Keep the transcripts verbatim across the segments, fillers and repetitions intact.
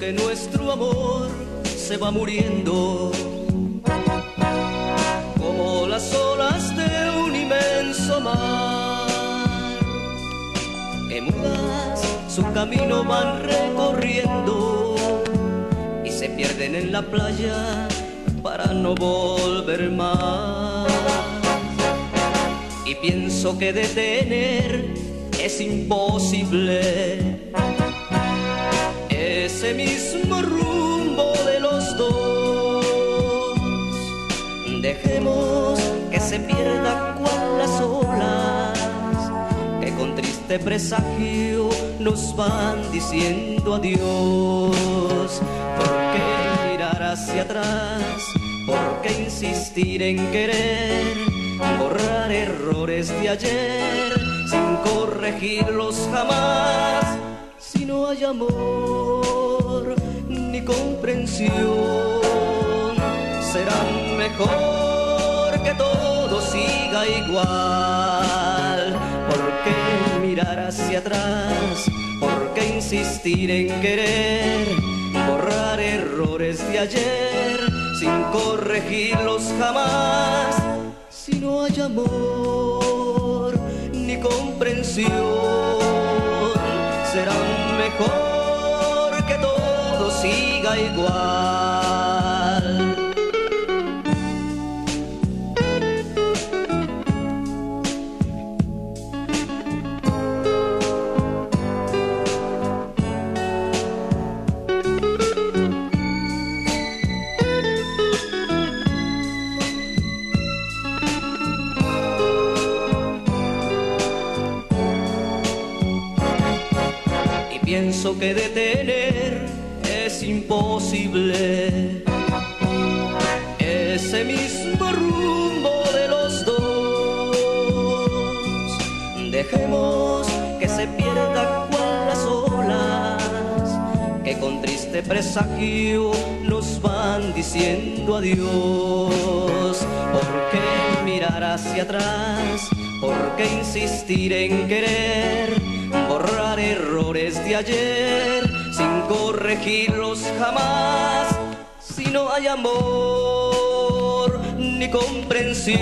que nuestro amor se va muriendo, como las olas de un inmenso mar, que mudas su camino van recorriendo y se pierden en la playa para no volver más. Y pienso que detener es imposible ese mismo rumbo de los dos. Dejemos que se pierda cual las olas que con triste presagio nos van diciendo adiós. ¿Por qué mirar hacia atrás? ¿Por qué insistir en querer borrar errores de ayer sin corregirlos jamás? Si no hay amor ni comprensión, será mejor que todo siga igual. ¿Por qué mirar hacia atrás? ¿Por qué insistir en querer borrar errores de ayer sin corregirlos jamás? Si no hay amor ni comprensión, será mejor que todo siga igual. Pienso que detener es imposible ese mismo rumbo de los dos. Dejemos que se pierda cual las olas que con triste presagio nos van diciendo adiós. ¿Por qué mirar hacia atrás? ¿Por qué insistir en querer borrar errores de ayer sin corregirlos jamás? Si no hay amor ni comprensión,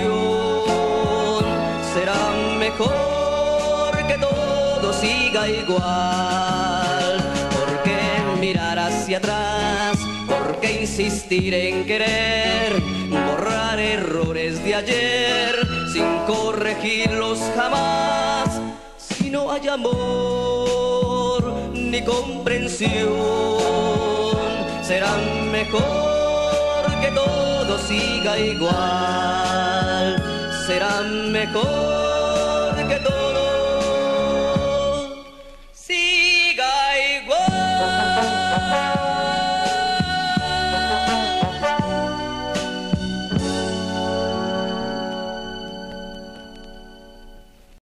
será mejor que todo siga igual. ¿Por qué mirar hacia atrás? ¿Por qué insistir en querer borrar errores de ayer sin corregirlos jamás? Si no hay amor ni comprensión, será mejor que todo siga igual. Será mejor